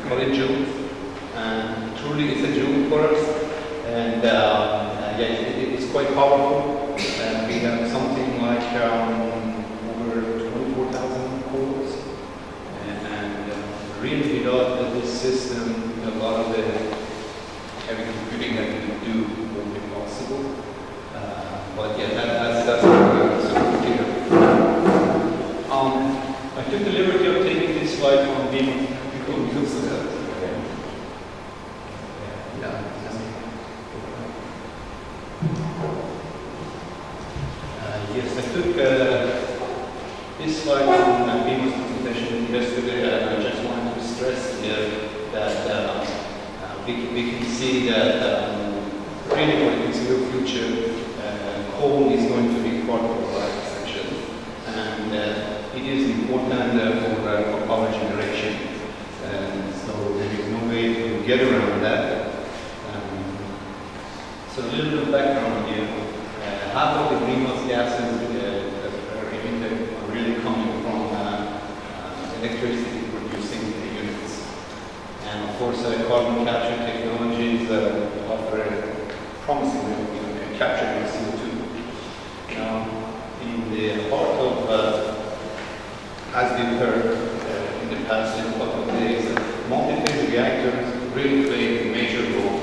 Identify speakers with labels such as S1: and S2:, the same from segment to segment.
S1: call it joules, and truly it's a joule for us, and yeah, it's quite powerful. We have something like over 24,000 cores, and really without this system, a lot of the heavy computing that we can do won't be possible. But yeah, that's clear. I took the liberty of taking this slide from being use of that. Yes, I took this slide from Beamer's presentation yesterday, and I just wanted to stress here that we can see that really for the considerable future, coal is going to be part of our life essentially, and it is important for power generation. So there is no way to get around that. So a little bit of background here. Half of the greenhouse gases that are emitted are really coming from electricity producing units. And of course, carbon capture technologies offer promising way of capturing CO2. Now, in the heart of, as we've heard in the past couple of days, multi-phase reactors really play a major role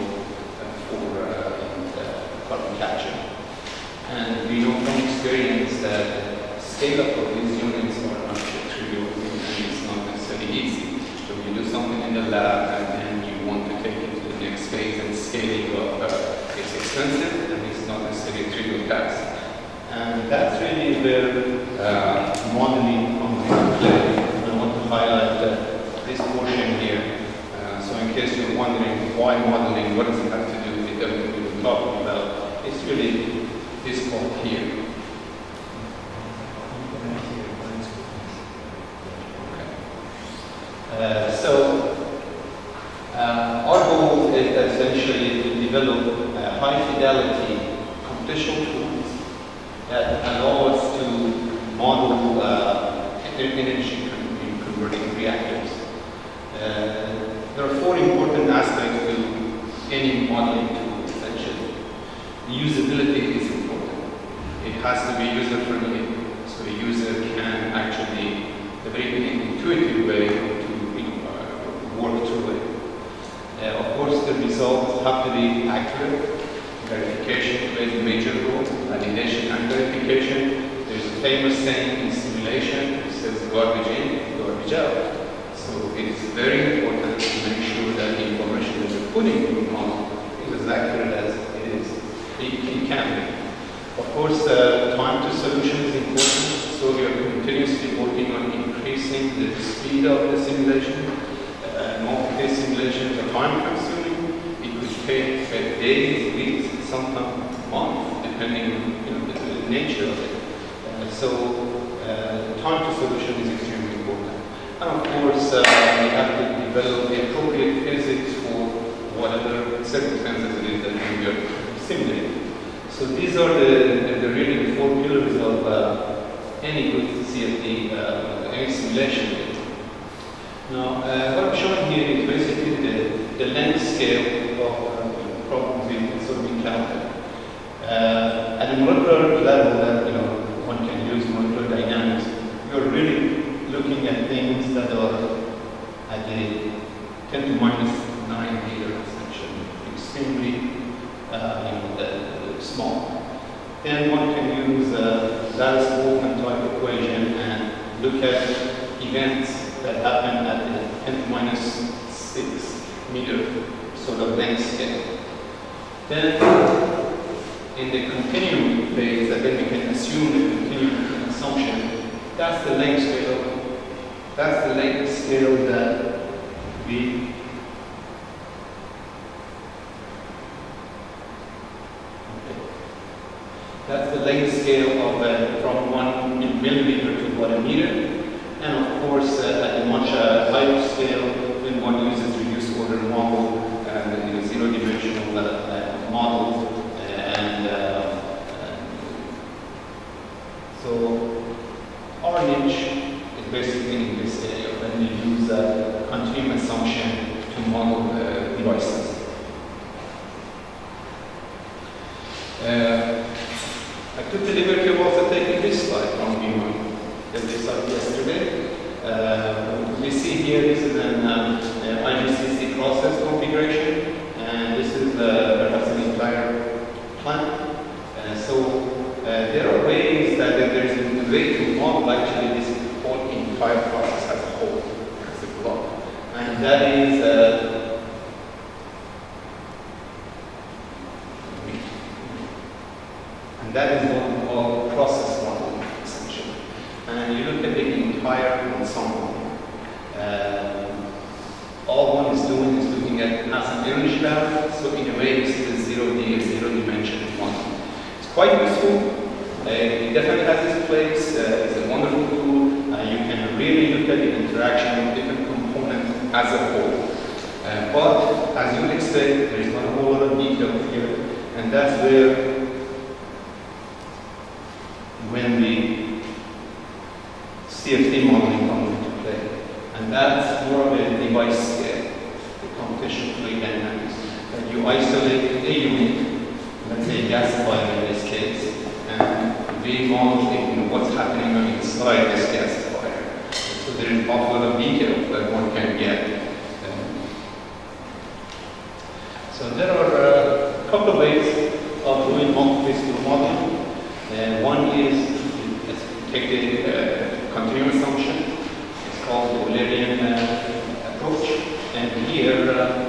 S1: for carbon capture. And we know from experience that scale-up of these units are not trivial, and it's not necessarily easy. So you do something in the lab and then you want to take it to the next phase, and scaling up is expensive and it's not necessarily a trivial task. And that's really where modeling comes into play. I want to highlight this portion here. So in case you're wondering why modeling, what does it have to do with everything we're talking about, it's really this part here. Okay. Our goal is essentially to develop high-fidelity computational tools that allow us to model energy converting reactors. There are four important aspects to any modeling tool, essentially. The usability is important. It has to be user-friendly, so a user can actually, a very intuitive way to work through it. Of course, the results have to be accurate. Verification plays a major role. Validation and verification. There's a famous saying in simulation, it says garbage in, garbage out. So it's very important to make sure that the information that you're putting in your model is as accurate as it is. It can be. Of course, time to solution is important, so we are continuously working on increasing the speed of the simulation. Multi-phase simulations are time-consuming. It could take days, weeks, sometimes months, depending on the nature of it. Time to solution is extremely important. And of course, we have to develop the appropriate physics for whatever circumstances it is that we are simulating. So these are the really the four pillars of any good CFD, any simulation. Now, what I'm showing here is basically the length scale of problems we sort of encounter. At a molecular level that one can use molecular dynamics, you're really looking at things that are at the 10 to minus 9 meter, essentially, extremely small. Then one can use Dallas-Wolfman type equation and look at events that happen at the 10 to minus 6 meter sort of length scale. Then in the continuum phase, that then we can assume the continuum assumption. That's the length scale. That's the length scale that we That's the length scale of from 1 millimeter to 1 meter. And of course, at a much higher scale, when one uses reduced order model and zero-dimensional models. So our niche is basically in this area when we use continuum assumption here, this is an IGCC process configuration, and this is perhaps an entire plant. There are ways that there is a way to model actually this whole entire process as a whole, as a block. And that is what we call process modeling, essentially. And you look at the entire ensemble. All one is doing is looking at mass and energy balance. So in a way, this is a zero dimension model. It's quite useful. It definitely has its place. It's a wonderful tool. You can really look at the interaction of different components as a whole. But as you would expect, there is not a whole lot of detail here, and that's where, when the CFD modeling comes into play, and that's more of a device scale, the computational fluid dynamics. That you isolate a unit, let's say a gasifier in this case, and we model what's happening inside this gasifier. So there is a lot of detail that one can get. So there are a couple of ways of doing multiscale modeling. One is to take the continuum assumption. It's called the Eulerian approach. And here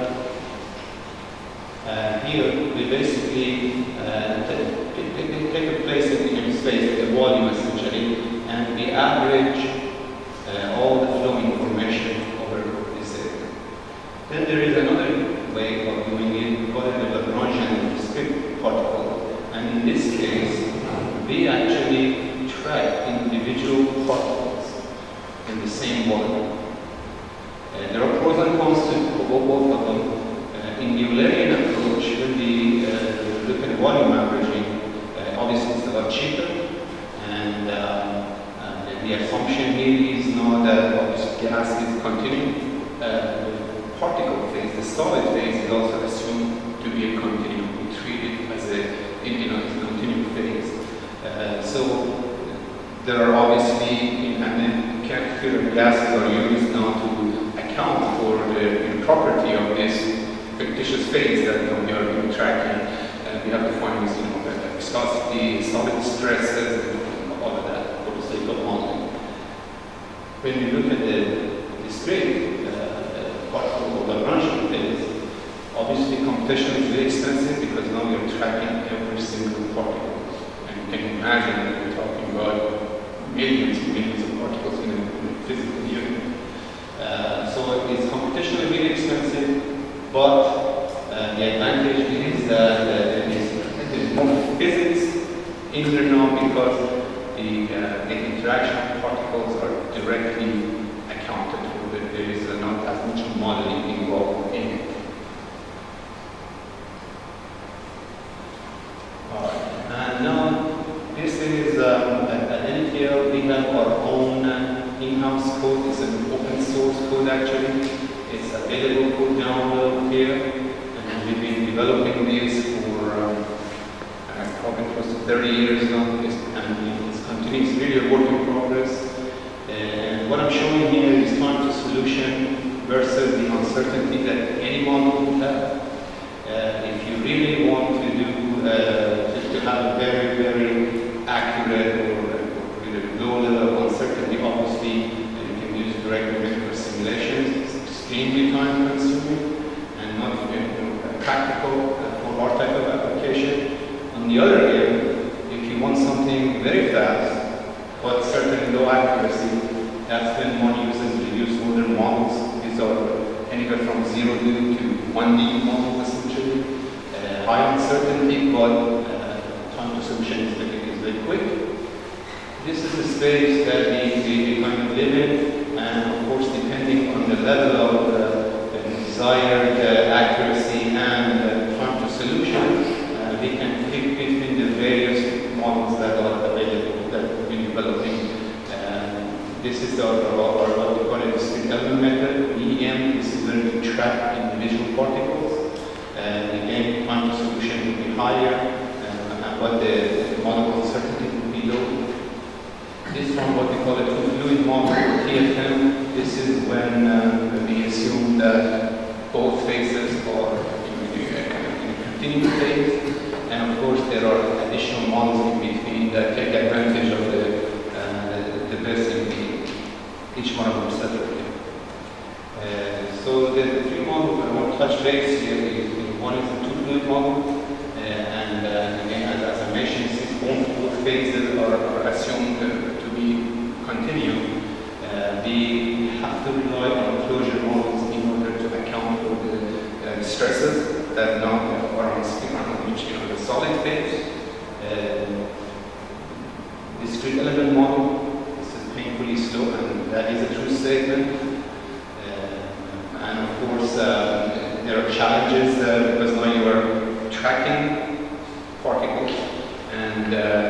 S1: we basically take a place in space, a volume essentially, and we average all the flow information over this area. Then there is another way of doing it, we call it the Lagrangian discrete particle. And in this case, we actually track individual particles in the same volume. There are pros and cons to both of them. In the Eulerian approach, when we look at volume averaging, obviously it's a lot cheaper, and the assumption here is not that obviously gas is continuing. The particle phase, the solid phase, is also assumed to be a continuum. We treat it as a continuum phase. So there are obviously, and the character of gases are used now to account for the property of this fictitious phase that we are tracking. We have to find this, viscosity, solid stresses, and all of that for the sake of modeling. When we look at the discrete particle of Lagrangian phase, obviously computation is very expensive because now we are tracking every single particle. And you can imagine that we're talking about millions and millions of particles in a physical unit. So it's computationally really expensive. But the advantage is that there's more physics in there now because the interaction of particles are directly accounted for. There is not as much modeling involved in it. And now this is at NTL. We have our own in-house code. It's an open source code actually. It's available for download here, and we've been developing this for probably close to 30 years now, and it's continuing. It's really a work in progress. And what I'm showing here is time to solution versus the uncertainty that any model would have. If you really want to do to have a very, very accurate or with a low level of uncertainty, obviously you can use direct numerical simulations. Extremely time consuming and not practical for our type of application. On the other hand, if you want something very fast but certainly low accuracy, that's when one uses reduced order models. These are anywhere from 0D to 1D models essentially. High uncertainty, but time to solution is very quick. This is the space that we kind of live in, and of course depending on the level of desired accuracy and time to solution, we can pick between the various models that are available that we're developing. This is our what we call a discrete element method, EM. This is where we track individual particles. Again, time to solution will be higher, but the model uncertainty will be low. This one, what we call a two-fluid model, TFM. this is when we assume that both phases are in a continuous phase, and of course there are additional models in between that take advantage of the best in each one of them separately. So the three models I want to touch base here is one is the two-fluid model, and again, as I mentioned, since both phases are assumed to be continuum, we have to rely on closure models in order to account for the stresses that now are on the solid phase. Discrete element model, this is painfully slow, and that is a true statement. And of course, there are challenges because now you are tracking particles, and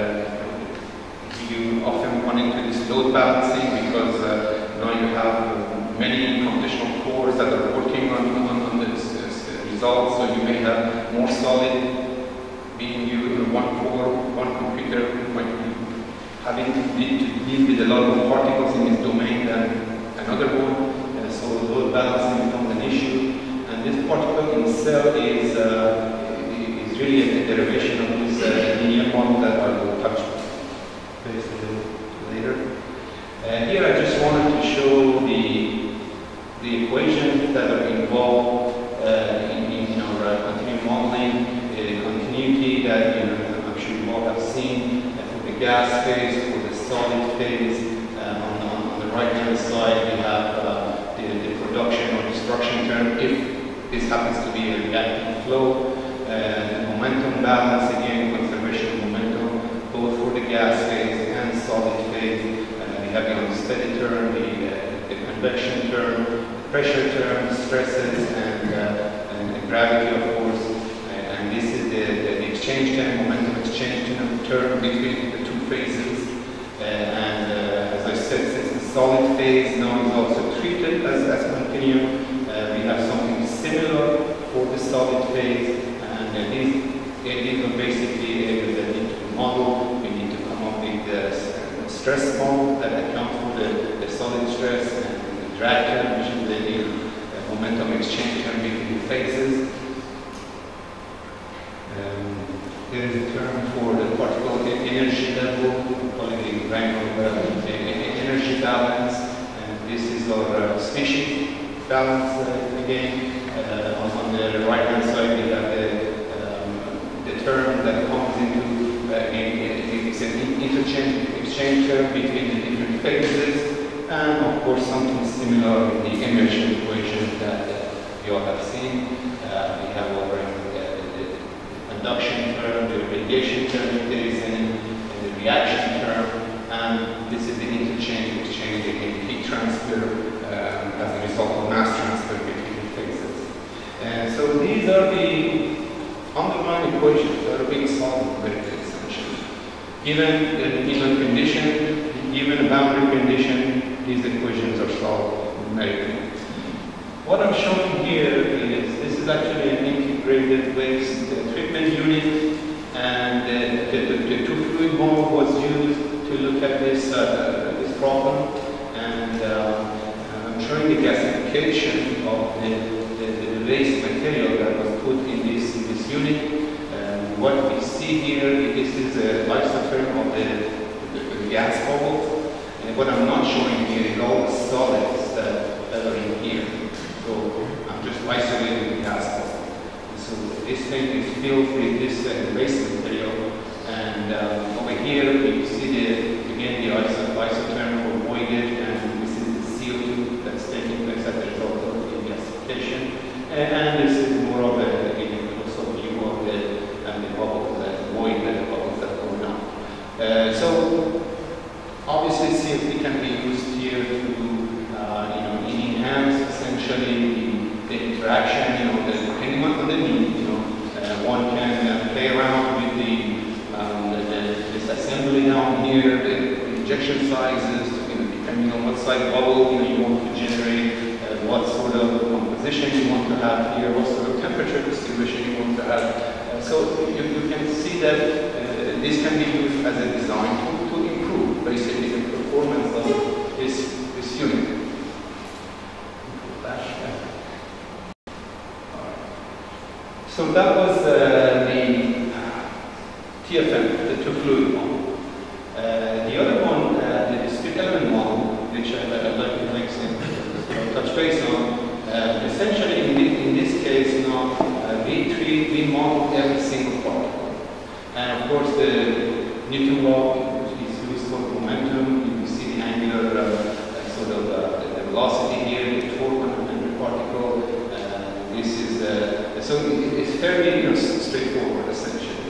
S1: you often run into this load balancing because now you have many computational cores that are working on this results, so you may have more solid being used in one core, one computer might be having to deal with a lot of particles in this domain than another one. So load balancing becomes an issue, and this particle in cell is really a derivation of this linear model that I will touch base a little later. Here I just wanted to show the equations that are involved in our continuum modeling, the continuity that I'm sure you all have seen for the gas phase, for the solid phase. On the right-hand side, we have the production or destruction term, if this happens to be a reactive flow. The momentum balance, again, conservation of momentum, both for the gas phase and solid phase. We have the steady term, the convection term, the pressure term, stresses, and gravity, of course. And this is the exchange term, momentum exchange term between the two phases. And as I said, since the solid phase now is also treated as continuum, we have something similar for the solid phase. And these are basically that need to model. We need to come up with the stress model that accounts for the solid stress, and the drag term, which is the momentum exchange term between the phases. There is a term for the particle energy level, we call it the granular energy balance, and this is our species balance again. On the right-hand side, we have the term that comes into it's an exchange term between the different phases, and of course something similar in the energy equation that you all have seen. We have over the conduction term, the radiation term if there is any, and the reaction term, and this is the interchange exchange again, heat transfer as a result of mass transfer between phases. So these are the underlying equations that are being solved very essentially. Given the given condition, given a boundary condition, these equations are solved numerically. What I'm showing here is this is actually an integrated waste treatment unit, and the two-fluid model was used to look at this problem, and I'm showing the gasification of the waste material that was put in this unit. What we see here, this is an isotherm of the gas bubbles, and what I'm not showing here is all the solids that are in here. So I'm just isolating the gas bubble. So this thing is filled with this waste material, and over here you see again the isotherm for voided, and this is the CO2 that's taking place as a result of the gasification, and this is more of a also view of the bubbles, the void bubbles that go down. So obviously CFD can be used here to enhance essentially the interaction, depending on the need. One can play around with this assembly down here, the injection sizes, depending on what size bubble you want to generate, what sort of composition you want to have here, what sort of temperature distribution you want to have. So you can see that this can be used as a design tool to improve basically the performance of this unit. So that was the TFM, the two-fluid model. The other one, the discrete element model, which I'd like to make some touch base on. Essentially, in this case, now we model every single particle, and of course the Newton law is used for momentum. You see the angular the velocity here, the torque on every particle. This is so it's fairly straightforward essentially.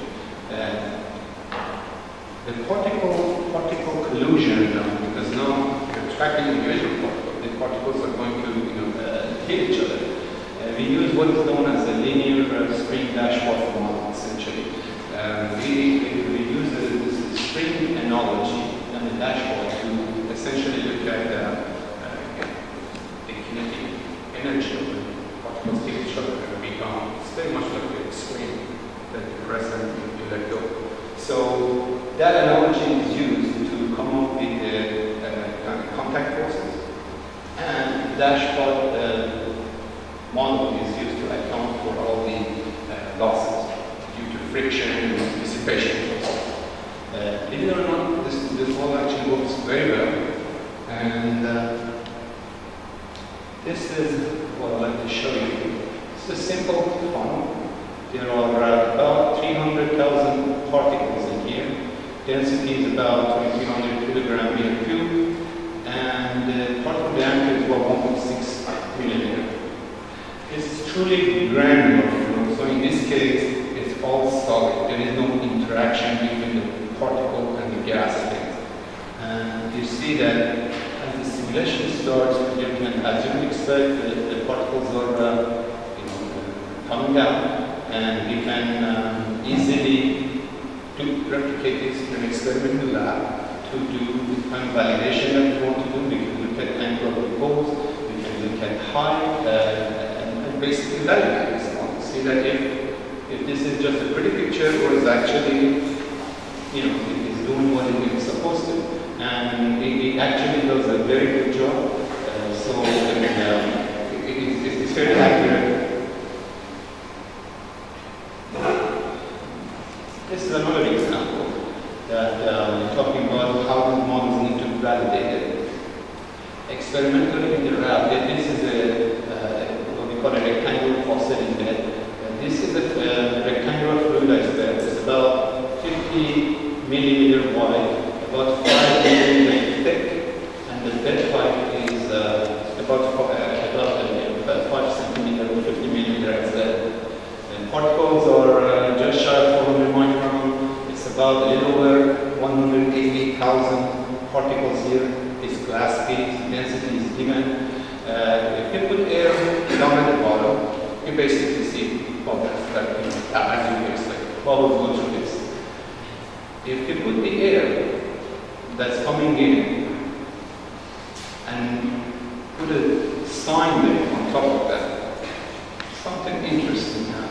S1: The particle collision, because now you're tracking individual particles, the particles are going to hit each other. We use what is known as a linear spring dashpot model essentially. We use the spring analogy and the dashpot to essentially look at the kinetic energy of the particles hit each other and be gone. It's very much like a screen that you press and you let go. So that analogy is used to come up with the contact forces, and the dashpot model is used to account for all the losses due to friction and dissipation. Believe it or not, this model actually works very well, and this is what I'd like to show you. It's a simple funnel. There are about 300,000 particles in here. Density is about 2,300 kilogram meter cube, and the particle diameter is about 1.6 millimeter. It's truly granular flow, so in this case, it's all solid. There is no interaction between the particle and the gas phase. And you see that as the simulation starts, as you would expect, the particles are coming down. And we can easily replicate this in an experimental lab to do the kind of validation that we want to do. We can look at angular repose, we can look at height, and basically validate this model. See that if this is just a pretty picture or is actually, it is doing what it is supposed to. And it actually does a very good job. So it's very accurate. This is another example that we're talking about how the models need to be validated. Experimentally in the lab, this is what we call a rectangular faucet in bed. This is a rectangular fluidized bed. It's about 50 millimeter wide, about 5 millimeter thick, and the bed height is about 5 centimeter or 50 millimeter as well. Particles are just shy of 400 micron. It's about a little over 180,000 particles here. It's glass piece, density is given. If you put air down at the bottom, you basically see bubbles that as you expect. Bubbles go through this. If you put the air that's coming in and put a sine wave on top of that, something interesting happens.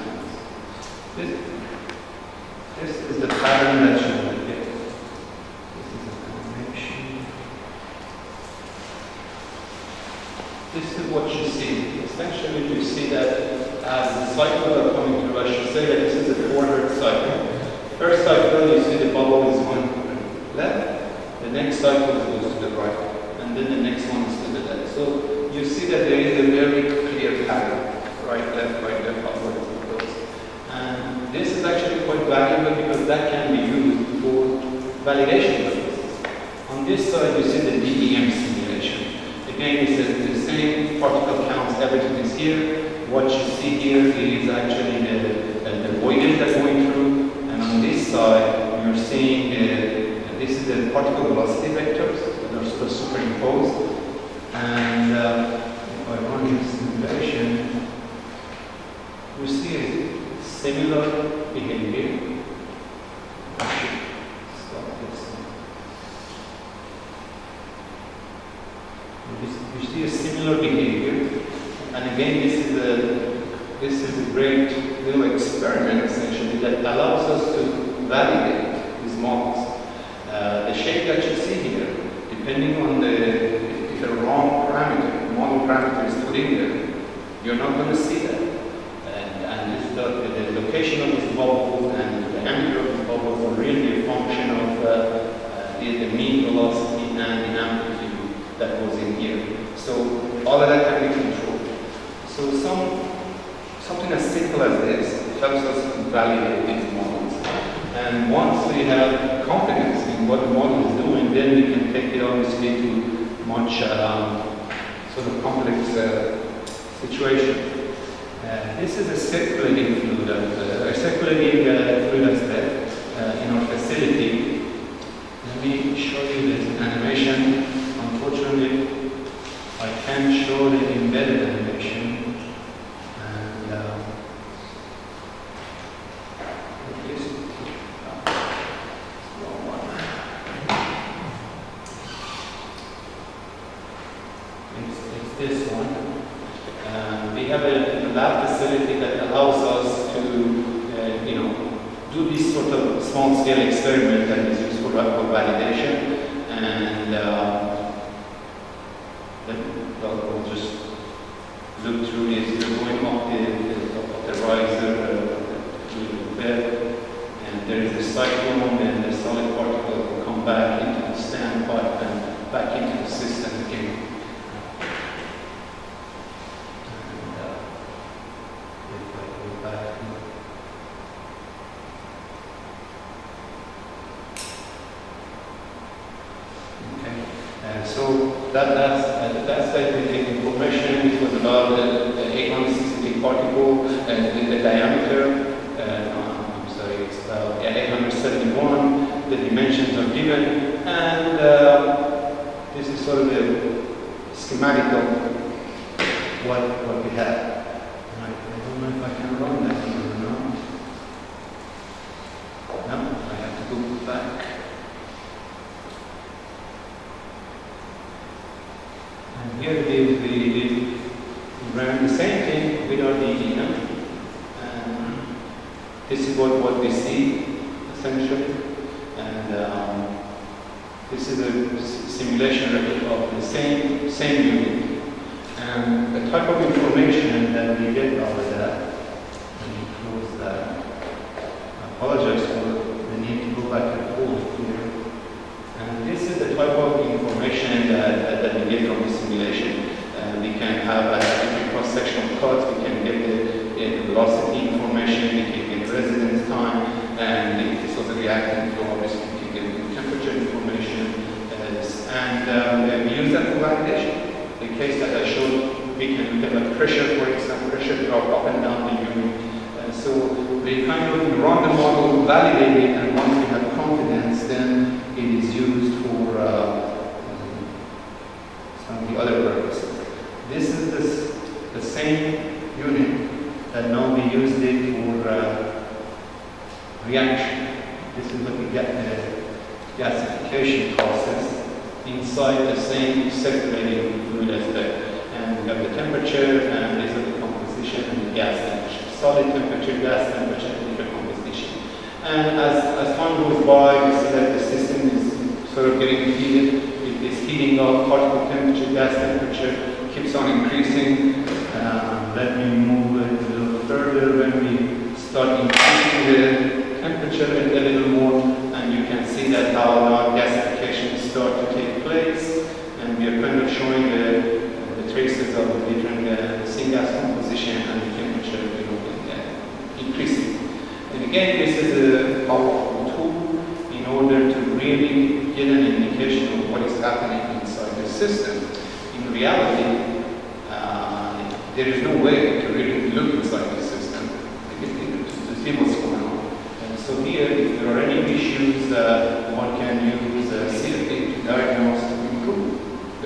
S1: This is the pattern that you will get. This is a connection. This is what you see. Essentially, you see that as the cycles are coming through, I should say that this is a 4 Hz cycle. First cycle, you see the bubble is going left. The next cycle goes to the right. And then the next one is to the left. So you see that there is a very clear pattern. Right, left, upward. And this is actually quite valuable because that can be used for validation purposes. On this side, you see the DEM simulation. Again, it's the same particle counts, everything is here. What you see here is actually the voidage that's going through. And on this side, you're seeing this is the particle velocity vectors that are sort of superimposed. And if I run this simulation, you see a similar behavior. I should stop this. You see a similar behavior, and again, this is a great little experiment essentially that allows us to validate these models. The shape that you see here, depending on if the wrong parameter, the model parameter is put in there, you're not going to see that. And the location of these bubbles and the diameter of these bubbles are really a function of the mean velocity and the amplitude that goes in here. So all of that can be controlled. So something as simple as this helps us to validate these models. And once we have confidence in what the model is doing, then we can take it obviously to much sort of complex situation. This is a circulating fluid, fluid aspect in our facility. Let me show you this animation. Unfortunately, I can't show the embedded animation. And it's this one. We have a lab facility that allows us to, do this sort of small-scale experiment that is used for validation. And we'll just look through this. We're going up the riser to the bed, and there is a cyclone, and the solid particle will come back into the standpipe and back into the system again. So that's the information. It was about the 868 particle and the diameter. I'm sorry, it's about 871. The dimensions are given, and this is sort of the schematic of what we have. I don't know if I can run that here or not. No, I have to go back. And here it is, we ran the same thing with our DDM. And this is what we see, essentially. And this is a simulation record of the same unit. And the type of information that we get out of that, let me close that. I apologize for the need to go back and forth here. And this is the type of information that we get from the simulation. We can have different cross-sectional cuts, we can get the velocity information, we can get residence time, and if this was a reactant flow, obviously we can get the temperature information. And we use that for validation. The case that I showed, we can look at the pressure, for example, pressure drop up and down the unit. So we kind of run the model, validate it, and once we have confidence, then it is used for some of the other purposes. This is the same unit that now we used it for reaction. This is what we get the gasification process inside the same circulating fluid aspect. And we have the temperature, and these are the composition and the gas temperature. Solid temperature, gas temperature, and liquid composition. And as time goes by, we see that the system is sort of getting heated. It is heating up, particle temperature, gas temperature keeps on increasing. Let me move it a little further. When we start increasing the temperature a little more, and you can see that how now gasification start to take place, and we are kind of showing the traces of the different syngas composition and the temperature increasing. And again, this is a powerful tool in order to really get an indication of what is happening inside the system. In reality, there is no way to really look inside the system to see what's going on. And so here, if there are any issues, one can use CFD to diagnose to improve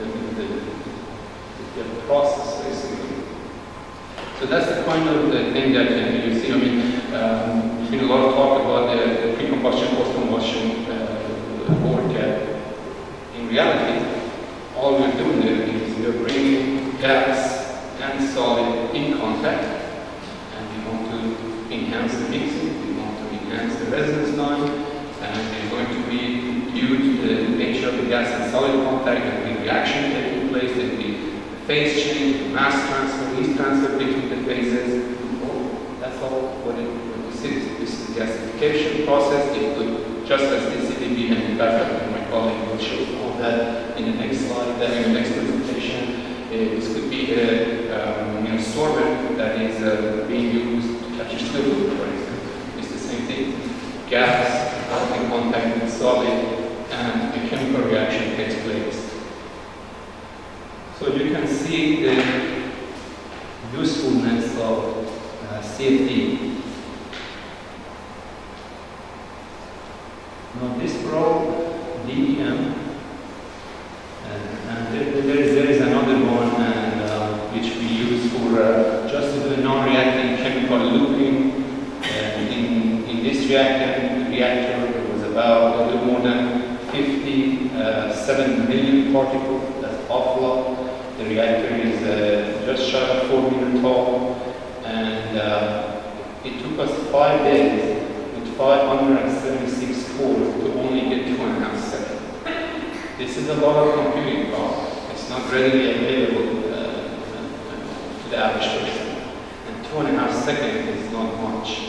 S1: the process, basically. So that's the kind of thing that you see. I mean, there's been a lot of talk about the pre-combustion, post-combustion work. In reality, all we're doing there is we're bringing gas and solid in contact, and we want to enhance the mixing, we want to enhance the resonance line, and we're going to be due to the nature of the gas and solid contact, there will be reaction taking place, there will be phase change, mass transfer, heat transfer between the phases, That's all what this is. This is the gasification process. It could, just as this CDB and the backup, and my colleague will show all that in the next slide, then in the next presentation. This could be a sorbent that is being used to capture fluid, for example. It's the same thing. Gas in contact with solid, and a chemical reaction takes place. So you can see the usefulness of CFD. Now this probe, DEM, and there is another one which we use for just to do a non-reacting chemical looping. In this reactor, it was about a little more than 57 million particles. That's awful lot. The reactor is just shy of 4 meters tall, and it took us 5 days with 576 cores to only get 2.5 seconds. This is a lot of computing power. It's not readily available to the average person, and 2.5 seconds is not much.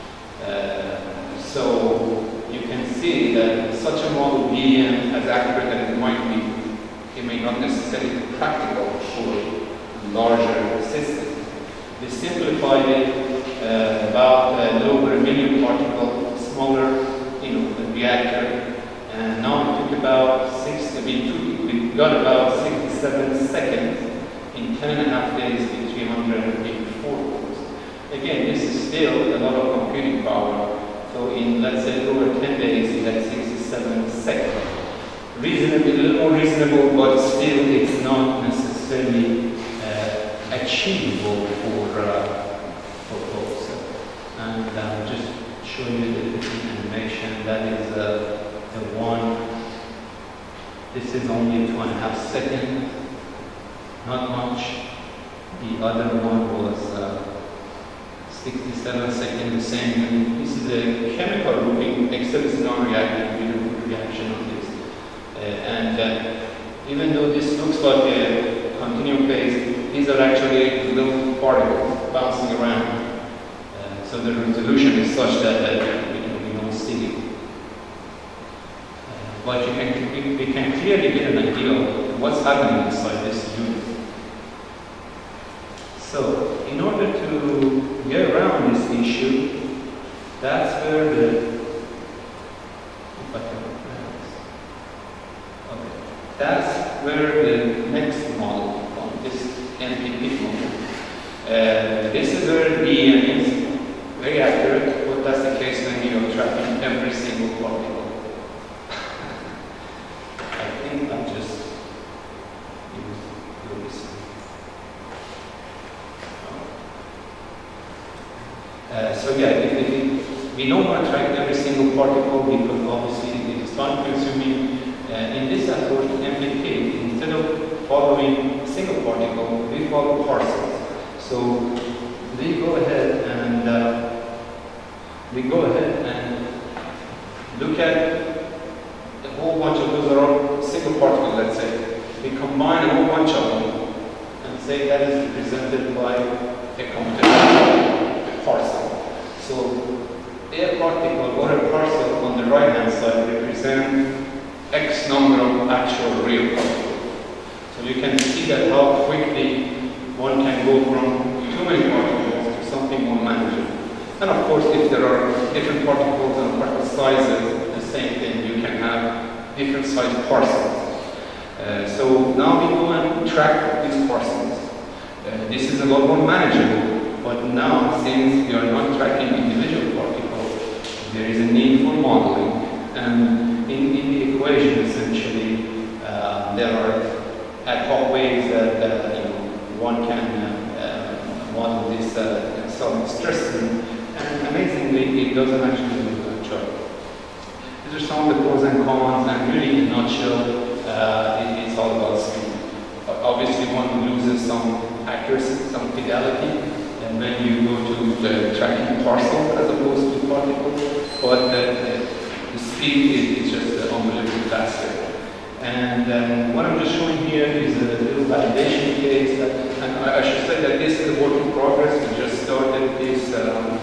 S1: So you can see that such a model, BEM, as accurate as it might be, it may not necessarily be practical for larger systems. We simplified it about a little over 1 million particle, smaller, reactor, and now it took about we got about 67 seconds in 10.5 days with 384 cores. Again, this is still a lot of computing power. So in, let's say, over 10 days, you had 67 seconds. Reasonable, a little more reasonable, but still it's not necessarily achievable for folks. And I'll just show you the different animation. That is the one. This is only 2.5 seconds, not much. The other one was 67 seconds, the same. This is a chemical looping, except it's non-reactive. We do reaction on this. Even though this looks like a continuum phase, these are actually little particles bouncing around. So the resolution is such that we don't see it. But we can clearly get an idea of what's happening inside this unit. So, in order to get around this issue, that's where that's where the next model from this MPP model. This is where BEM is very accurate, but that's the case when you're tracking every single particle. I think I'll just do this. So yeah, we don't want to track every single particle because obviously it is time consuming. In this approach, MPP, instead of following a single particle, we follow parcels. So we go ahead and look at a whole bunch of those are all single particles, let's say. We combine a whole bunch of them and say that is represented by a computational parcel. So a particle or a parcel on the right-hand side represents X number of actual real particles. So you can see that how quickly one can go from too many particles to something more manageable. And of course, if there are different particles and particle sizes, the same thing, you can have different sized parcels. So now we go and track these parcels. This is a lot more manageable, but now since we are not tracking individual particles, there is a need for modeling. And in the equation, essentially, there are ad hoc ways that one can model this solid stress, and amazingly, it doesn't actually do a good job. These are some of the pros and cons, and really, in a nutshell, it's all about speed. Obviously, one loses some accuracy, some fidelity, and when you go to the tracking parcel as opposed to particles, but the speed is just unbelievably faster. And what I'm just showing here is a little validation case, and I should say that this is a work in progress. We just started this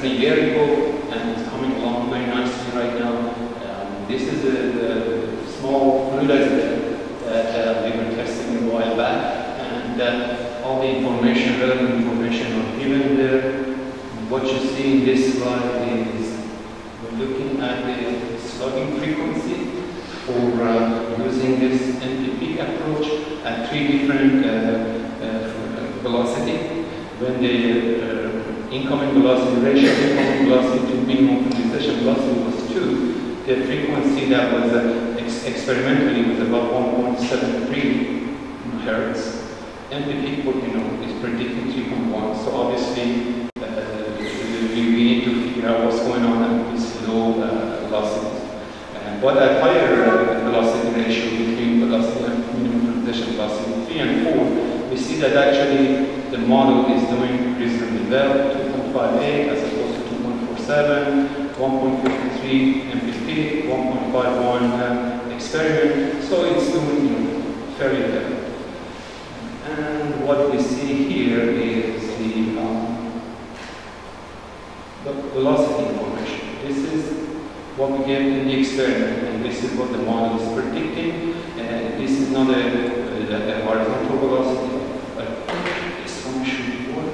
S1: than a year ago, and it's coming along very nicely right now. This is the small fluidizer that we were testing a while back, and all the information, relevant information are given there. What you see in this slide is we're looking at the slugging frequency for using this MPP approach at 3 different velocity. When the incoming velocity ratio, incoming velocity to minimum condensation velocity was 2, the frequency that was experimentally was about 1.73 hertz. MPP, is predicting 3.1. So obviously, we need to figure out what's going on at this low velocity. But at higher velocity ratio between velocity and minimum condensation velocity 3 and 4, we see that actually the model is doing reasonably well, 2.58 as opposed to 2.47, 1.53 MPP, 1.51 experiment. So it's doing very well. And what we see here is the velocity information. This is what we get in the experiment, and this is what the model is predicting. This is not a horizontal velocity, but this one should work.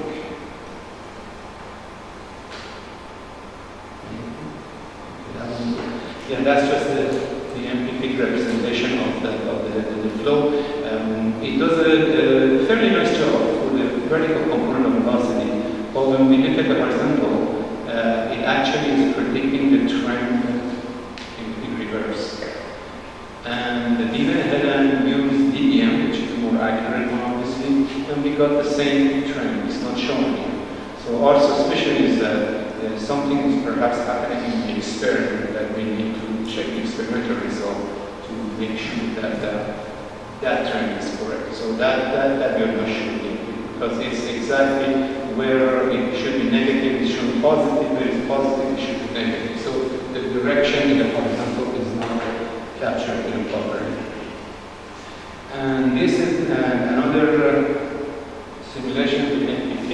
S1: Yeah, that's just the MPP representation of the flow. It does a fairly nice job for the vertical component of velocity, but when we look at the horizontal, it actually is predicting the trend in reverse. And we went ahead and used DEM, which is a more accurate one, obviously, and we got the same trend. It's not showing here. So our suspicion is that something is perhaps happening in the experiment that we need to check the experimental result to make sure that that trend is correct. So that we are not sure yet, because it's exactly where it should be negative, it should be positive, where it's positive, it should be negative. So the direction in the horizontal is not captured in a proper way. And this is another simulation with MPP.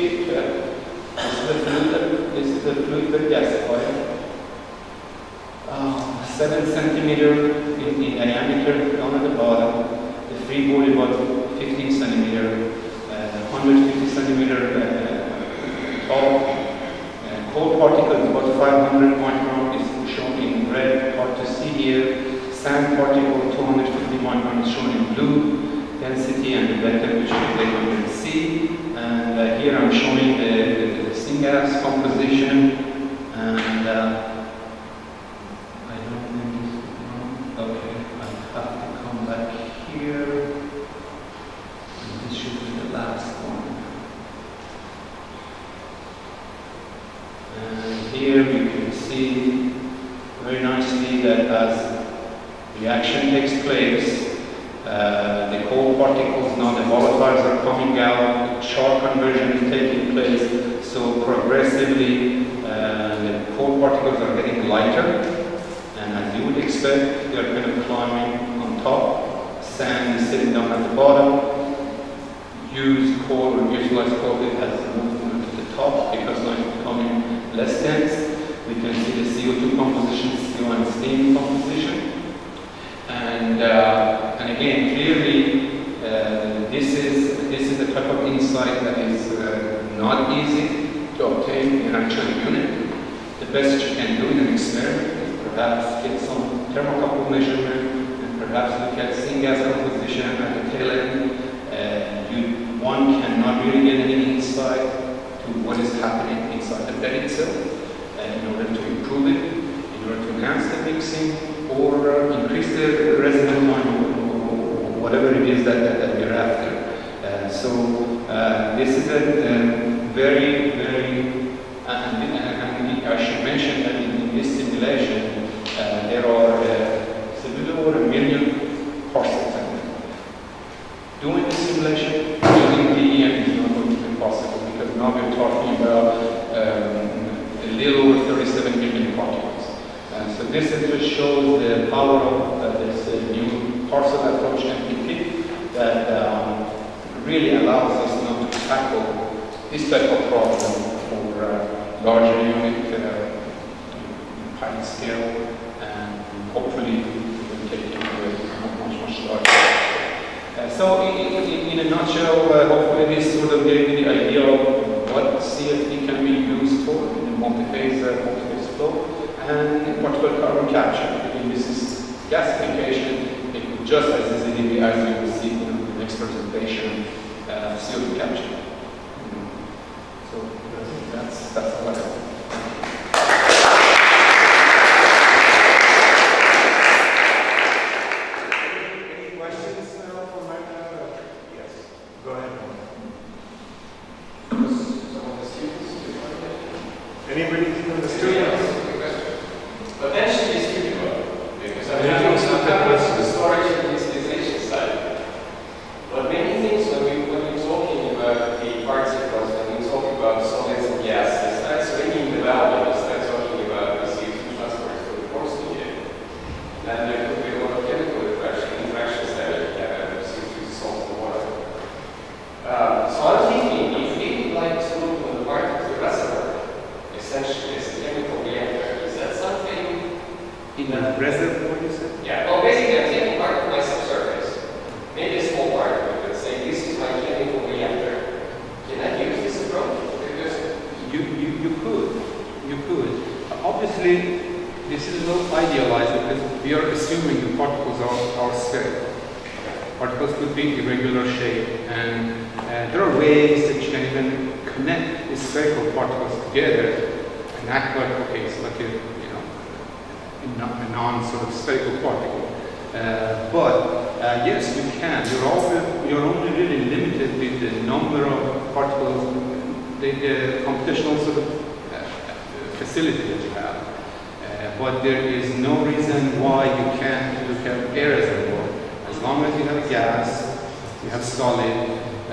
S1: This is a fluid gasifier. 7 centimeters in diameter down at the bottom. The free body about 15 centimeters. 150 centimeters tall. Cold particle is about 500 micron, is shown in red, hard to see here. Sand particle 250 micron is shown in blue. Density and the vector which we can see. And here I'm showing the syngas composition. And I don't think this is wrong. Okay, I have to come back here. And this should be the last one. And here we can see very nicely that as reaction takes place, the cold particles, now the volatiles are coming out, Char conversion is taking place, so progressively the cold particles are getting lighter, and as you would expect, they are kind of climbing on top. Sand is sitting down at the bottom. Used coal or utilized coal, it has movement at the top because now it's becoming less dense. We can see the CO2 composition, CO and steam composition. And again, clearly, this is the type of insight that is not easy to obtain in an actual unit. The best you can do in an experiment is perhaps get some thermocouple measurement and perhaps look at syngas composition at the tail end. One cannot really get any insight to what is happening inside the bed itself in order to improve it, in order to enhance the mixing, or increase the residence time, or whatever it is that we're after. So this is a very, very, and I should mention that in this simulation, there are a little over 1 million parcels. Doing the simulation using DEM is not going to be possible, because now we're talking about a little over 37 million particles. So this just shows the power of this new parcel approach MPP that really allows us now to tackle this type of problem for larger unit
S2: scale, and hopefully we will take it to a much larger. So in a nutshell, hopefully this sort of gave you the idea of what CFD can be used for in a multi-phase flow, and in particular carbon capture. Again, this is gasification. It could just as easily be, as you will see in the next presentation, CO2 capture. So that's all I have.
S3: Anybody from the students?
S4: Potentially suitable, because I mean, also covered the storage and utilization side. But many things when we're talking about the particles, when we talk about solids and gases, that's ringing the bell when we start talking about the CO2 transport for the force medium. And there could be a lot of chemical interactions that have CO2 salt and water. So I'm thinking, if we would like to look on the part of the reservoir, essentially as a chemical reactor. Is that something?
S2: In a reservoir, you said?
S4: Yeah, well basically I'm taking part of my subsurface, maybe a small part of it, but say this is my chemical reactor. Can I use this approach? Because
S2: you could. Obviously, this is not idealized because we are assuming the particles are spherical. Particles could be irregular shape, and there are ways that you can even connect the spherical particles together and act like, okay, it's like a non-sort of spherical particle. But yes, you can. You're only really limited with the number of particles, the computational sort of facility that you have. But there is no reason why you can't look at air reservoir. As long as you have a gas, you have solid,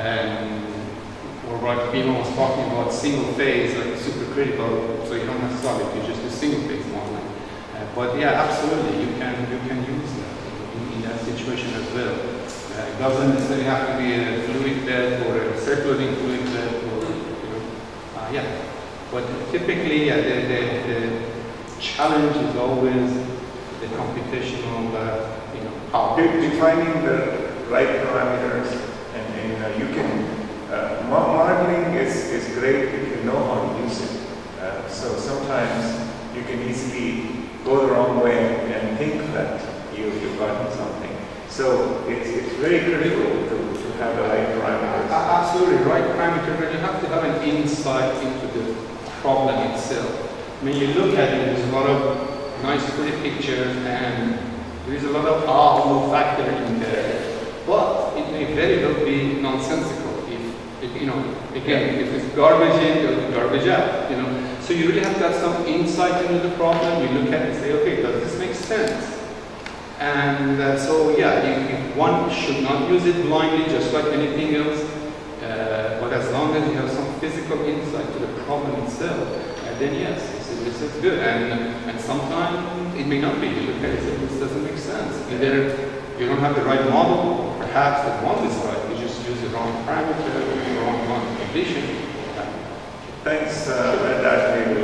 S2: or like Bima was talking about single phase, like supercritical, so you don't have solid, you just do single phase modeling. But yeah, absolutely, you can use that in that situation as well. It doesn't necessarily have to be a fluid bed or a circulating fluid bed, or yeah. But typically, yeah, the challenge is always the computational, power.
S3: Defining the right parameters, and you can. Modeling is great if you know how to use it. So sometimes you can easily go the wrong way and think that you've gotten something. So it's very critical to have the right parameters.
S2: Absolutely, right parameters, but you have to have an insight into the problem itself. When you look at it, there's a lot of nice pretty pictures and there is a lot of aha factor in there. But it may very well be nonsensical. Again, if it's garbage in, it'll be garbage out, So you really have to have some insight into the problem. You look at it and say, okay, does this make sense? And so, yeah, one should not use it blindly, just like anything else. But as long as you have some physical insight to the problem itself, then yes, this is good. And sometimes it may not be. You look at it and say, this doesn't make sense. Either you don't have the right model, or perhaps the model is right. You just use the wrong parameter or the wrong condition.
S3: Thanks, Mehrdad.